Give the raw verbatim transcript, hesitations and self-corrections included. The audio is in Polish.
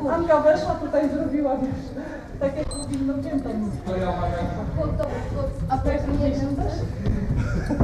Anka weszła tutaj, zrobiła, wiesz, tak jak powinno piętą. To ja mam jak... A to jest nie wiem też?